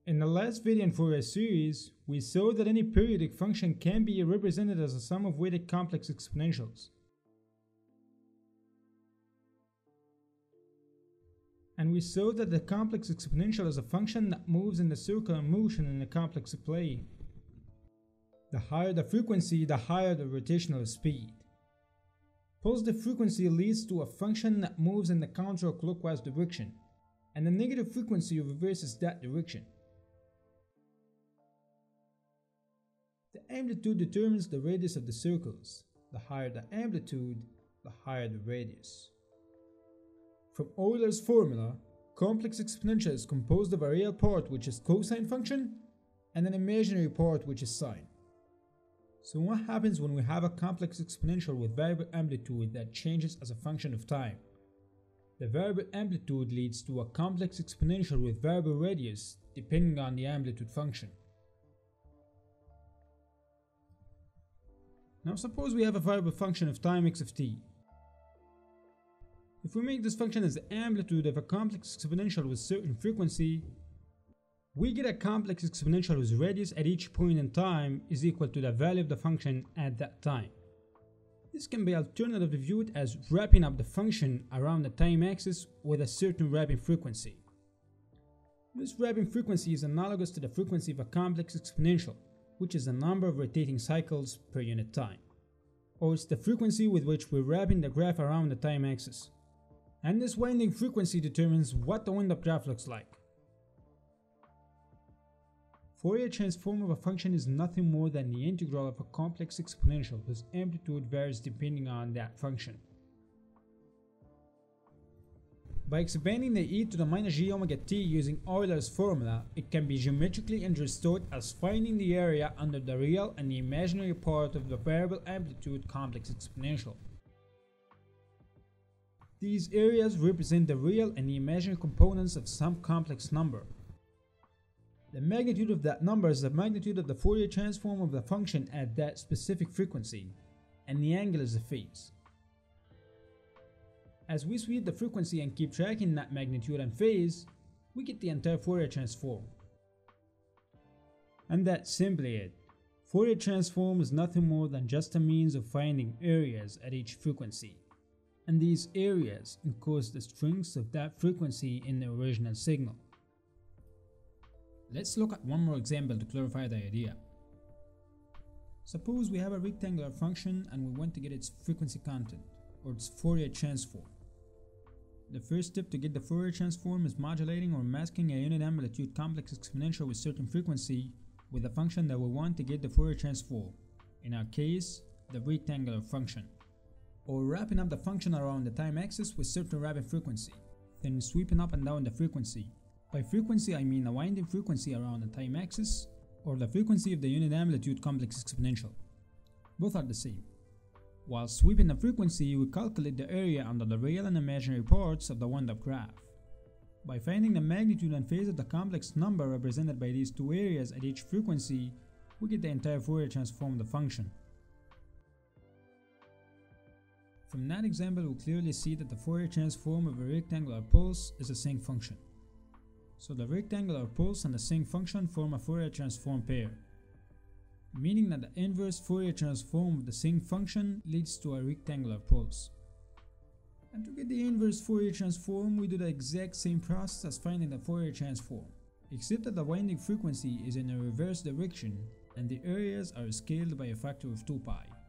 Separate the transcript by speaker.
Speaker 1: In the last video in Fourier series, we saw that any periodic function can be represented as a sum of weighted complex exponentials. And we saw that the complex exponential is a function that moves in the circular motion in a complex plane. The higher the frequency, the higher the rotational speed. Positive frequency leads to a function that moves in the counterclockwise direction, and the negative frequency reverses that direction. The amplitude determines the radius of the circles. The higher the amplitude, the higher the radius. From Euler's formula, complex exponential is composed of a real part which is cosine function and an imaginary part which is sine. So what happens when we have a complex exponential with variable amplitude that changes as a function of time? The variable amplitude leads to a complex exponential with variable radius depending on the amplitude function. Now suppose we have a variable function of time x of t. If we make this function as the amplitude of a complex exponential with certain frequency, we get a complex exponential whose radius at each point in time is equal to the value of the function at that time. This can be alternatively viewed as wrapping up the function around the time axis with a certain wrapping frequency. This wrapping frequency is analogous to the frequency of a complex exponential, which is the number of rotating cycles per unit time. Or it's the frequency with which we're wrapping the graph around the time axis. And this winding frequency determines what the wind-up graph looks like. Fourier transform of a function is nothing more than the integral of a complex exponential whose amplitude varies depending on that function. By expanding the e to the minus g omega t using Euler's formula, it can be geometrically understood as finding the area under the real and the imaginary part of the variable amplitude complex exponential. These areas represent the real and the imaginary components of some complex number. The magnitude of that number is the magnitude of the Fourier transform of the function at that specific frequency, and the angle is the phase. As we sweep the frequency and keep tracking that magnitude and phase, we get the entire Fourier transform. And that's simply it. Fourier transform is nothing more than just a means of finding areas at each frequency, and these areas encode the strengths of that frequency in the original signal. Let's look at one more example to clarify the idea. Suppose we have a rectangular function and we want to get its frequency content, or its Fourier transform. The first step to get the Fourier transform is modulating or masking a unit amplitude complex exponential with certain frequency with the function that we want to get the Fourier transform, in our case, the rectangular function. Or wrapping up the function around the time axis with certain wrapping frequency, then sweeping up and down the frequency. By frequency I mean the winding frequency around the time axis, or the frequency of the unit amplitude complex exponential. Both are the same. While sweeping the frequency, we calculate the area under the real and imaginary parts of the wind-up graph. By finding the magnitude and phase of the complex number represented by these two areas at each frequency, we get the entire Fourier transform of the function. From that example, we clearly see that the Fourier transform of a rectangular pulse is a sinc function. So the rectangular pulse and the sinc function form a Fourier transform pair, meaning that the inverse Fourier transform of the sinc function leads to a rectangular pulse. And to get the inverse Fourier transform, we do the exact same process as finding the Fourier transform, except that the winding frequency is in a reverse direction and the areas are scaled by a factor of 2 pi.